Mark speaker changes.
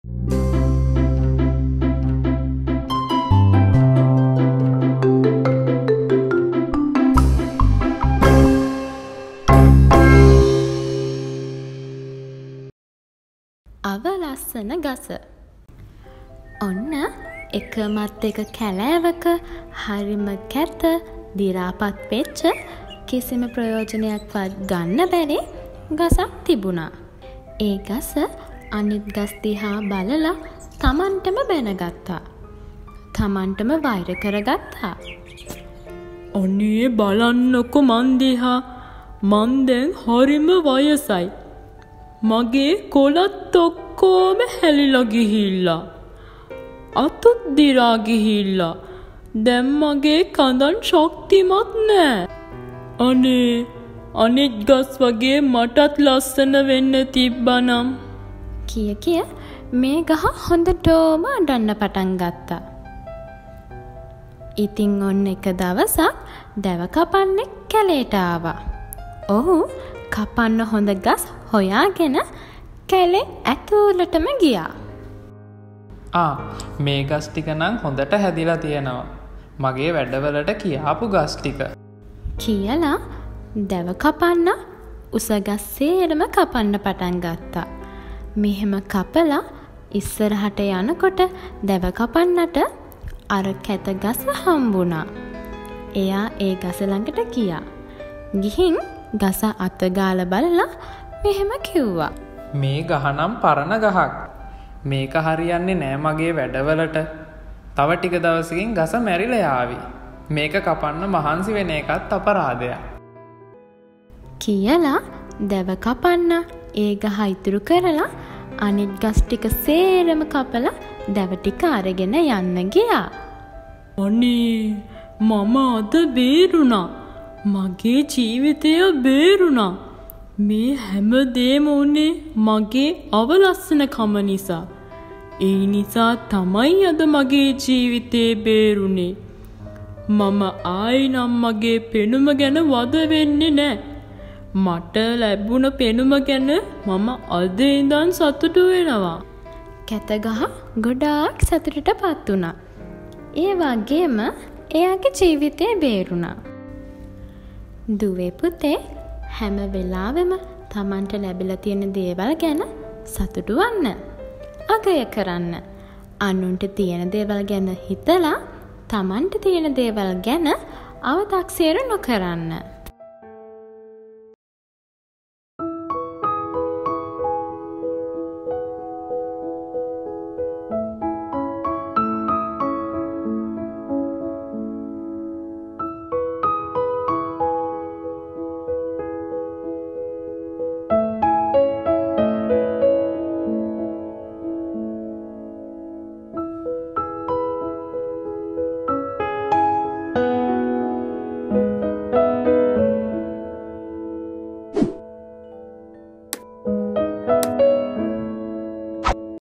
Speaker 1: අවලස්සන ගස. ඔන්න එකමත් එක කැලෑවක හරිම කැත දිරාපත් වෙච්ච කිසිම ප්‍රයෝජනයක්වත් ගන්න බැරි ගසක් තිබුණා. ඒ ගස අනිත් ගස් දිහා බලලා තමන්ටම බැනගත්තා. තමන්ටම වෛර කරගත්තා.
Speaker 2: අනේ බලන්නකො මන් දිහා. මන් දැන් හරිම වයසයි. මගේ කොළත් ඔක්කොම හැලිලා ගිහිල්ලා. අතුත් දිරා ගිහිල්ලා. දැන් මගේ කඳන් ශක්තිමත් නෑ. අනේ අනිත් ගස් වගේ මටත් ලස්සන වෙන්න තිබ්බනම්
Speaker 1: කිය මේ ගහ හොඳටම අඬන්න පටන් ගත්තා. ඉතින් ඔන්න එක දවසක් දැව කපන්නෙක් කැලේට ආවා. ඔහු කපන්න හොඳ ගස් හොයාගෙන කැලේ ඇතුළටම ගියා.
Speaker 3: මේ ගස් ටික නම් හොඳට හැදිලා තියෙනවා. මගේ වැඩවලට කියාපු ගස් ටික
Speaker 1: කියලා දැව කපන්න උස ගස් සේරම කපන්න පටන් ගත්තා. මෙහෙම කපලා ඉස්සරහට යනකොට දැව කපන්නට අර කැත ගස හම්බුණා. එයා ඒ ගස ළඟට ගියා. ගිහින් ගස අත ගාලා බලලා මෙහෙම කිව්වා.
Speaker 3: මේ ගහ නම් පරණ ගහක්. මේක හරියන්නේ නෑ මගේ වැඩවලට. තව ටික දවසකින් ගස මැරිලා යාවි. මේක කපන්න මහන්සි වෙන එකත් අපරාධයක්.
Speaker 1: කියලා දැව කපන්න ඒ ගහ ඉතුරු කරලා අනිත් ගස් ටික සේරම කපලා දැව ටික අරගෙන යන්න ගියා.
Speaker 2: අනේ මම අද බේරුණා. මගේ ජීවිතය බේරුණා. මේ හැමදේම උනේ මගේ අවලස්සනකම නිසා. ඒ නිසා තමයි අද මගේ ජීවිතේ බේරුනේ. මම ආයිනම් මගේ පෙනුම ගැන වද වෙන්නේ නෑ. මට ලැබුණ පෙනුම ගැන මම අද ඉඳන් සතුටු වෙනවා.
Speaker 1: කැතගහ ගොඩාක් සතුටටපත් වුණා. ඒ වගේම එයාගේ ජීවිතේ බේරුණා. දුවේ පුතේ හැම වෙලාවෙම තමන්ට ලැබිලා තියෙන දේවල් ගැන සතුටු වන්න. අගය කරන්න. අනුන්ට තියෙන දේවල් ගැන හිතලා තමන්ට තියෙන දේවල් ගැන අව탁සීරු නොකරන්න.